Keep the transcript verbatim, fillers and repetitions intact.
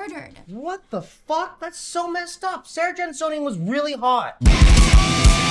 murdered. What the fuck? That's so messed up. Sarah Jane Soning was really hot.